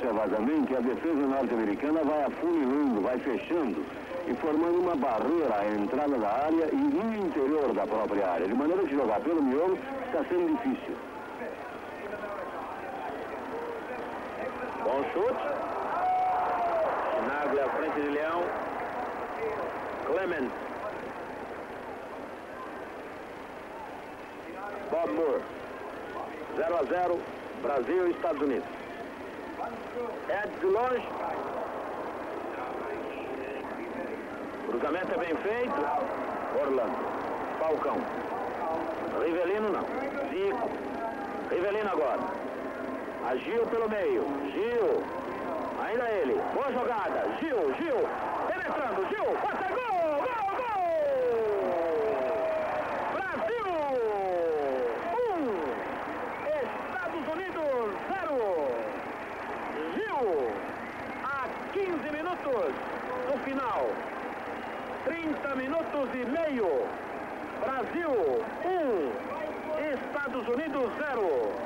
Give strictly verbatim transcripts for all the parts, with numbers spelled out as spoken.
observadamente, a defesa norte-americana vai afunilando, vai fechando e formando uma barreira à entrada da área e no interior da própria área, de maneira que jogar pelo miolo está sendo difícil. Bom chute. Chinaglia à frente de Leão. Clement. Bob Moore. zero a zero, Brasil e Estados Unidos. Ed de longe. Cruzamento é bem feito. Orlando. Falcão. Rivelino não. Zico. Rivelino agora. Agiu pelo meio. Gil. Ainda ele. Boa jogada. Gil, Gil. Penetrando. Gil. Passa gol. Gol, gol. Brasil. Um. Estados Unidos. Zero. Gil. A quinze minutos do final. trinta minutos e meio. Brasil. Um. Estados Unidos. Zero.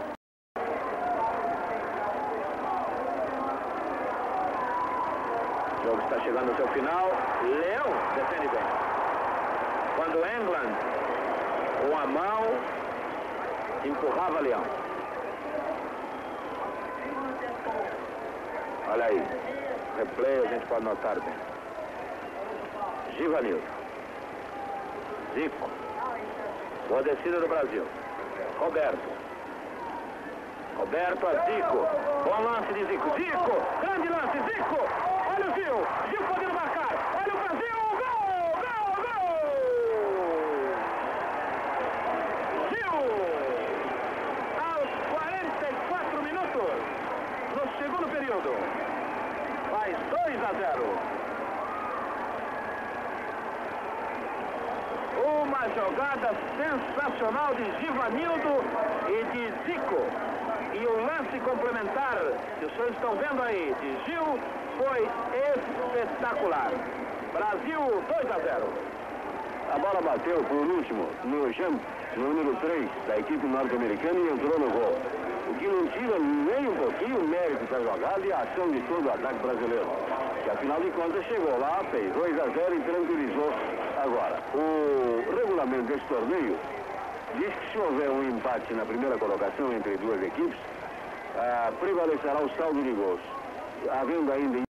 O jogo está chegando ao seu final. Leão defende bem. Quando England, com a mão, empurrava Leão. Olha aí. Replay, a gente pode notar bem. Givanildo. Zico. Boa descida do Brasil. Roberto. Roberto a Zico. Bom lance de Zico. Zico. Grande lance. Zico. Olha o Gil. Gil podendo marcar. Olha o Brasil. Gol! Gol! Gol! Gil. Aos quarenta e quatro minutos. No segundo período. Faz dois a zero. Uma jogada sensacional de Givanildo e de Zico. E o lance complementar, que os senhores estão vendo aí, de Gil, foi espetacular. Brasil dois a zero. A bola bateu por último no jump, no número três da equipe norte-americana e entrou no gol. O que não tira nem um pouquinho o mérito da jogada e a ação de todo o ataque brasileiro. Que afinal de contas chegou lá, fez dois a zero e tranquilizou. Agora, o regulamento desse torneio diz que se houver um empate na primeira colocação entre duas equipes, ah, prevalecerá o saldo de gols. Havendo ainda